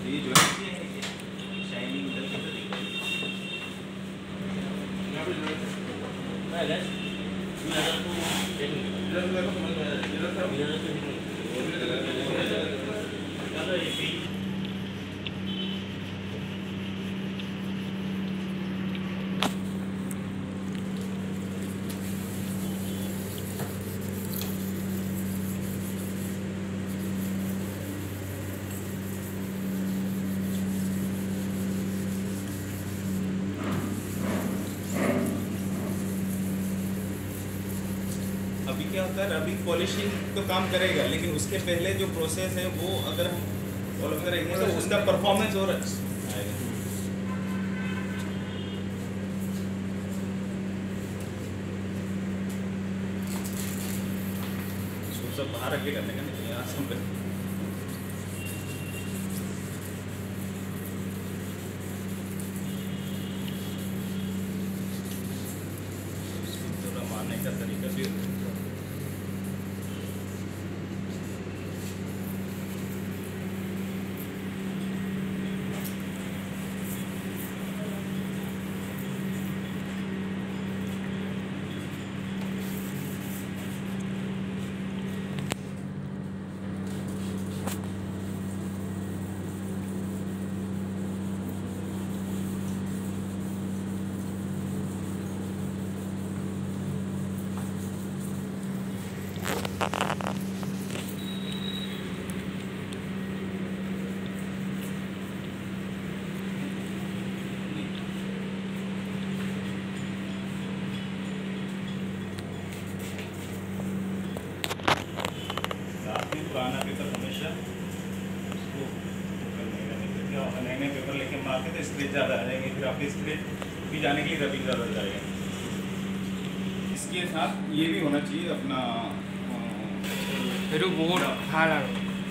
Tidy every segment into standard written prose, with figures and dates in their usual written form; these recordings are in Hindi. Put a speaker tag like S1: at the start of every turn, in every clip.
S1: ये जो है शाइनिंग इधर कैसे दिख रही है यहाँ पे जो है इधर देखो समझ में आ रहा है इधर अभी क्या होता है, अभी पॉलिशिंग तो काम करेगा, लेकिन उसके पहले जो प्रोसेस है वो अगर हम फॉलो करेंगे तो उसका परफॉर्मेंस और आएगा। सब बाहर रख के करने का नहीं, यहाँ सब थोड़ा मारने का तरीका भी पुराना पेपर हमेशा उसको करने का नहीं, क्या होगा नए नए पेपर लेके मारते तो स्क्रेच ज़्यादा आ जाएंगे, फिर आपके स्क्रेच भी जाने के लिए रबिंग ज़्यादा हो जाएगा। इसके साथ ये भी होना चाहिए अपना
S2: फिर वो हाँ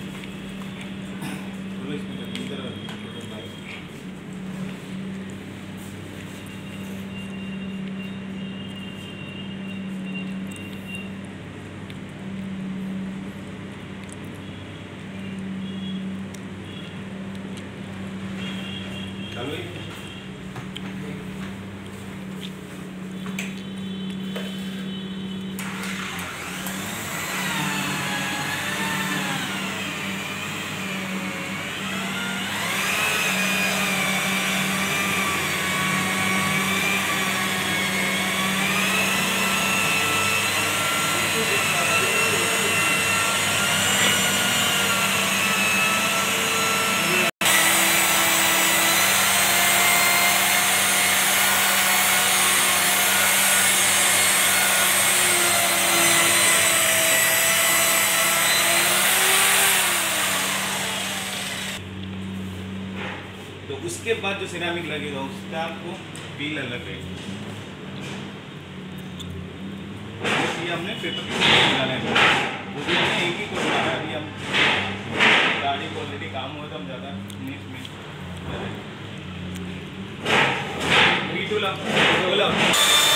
S1: चलो तो उसके बाद जो सिरामिक लगेगा उसका आपको बिल अलग लगेगा। ये हमने पेपर बनाने का वो भी हमने एक ही को बनाया। अभी हम गाड़ी को ऑलरेडी काम हुआ तो हम ज़्यादा नहीं इसमें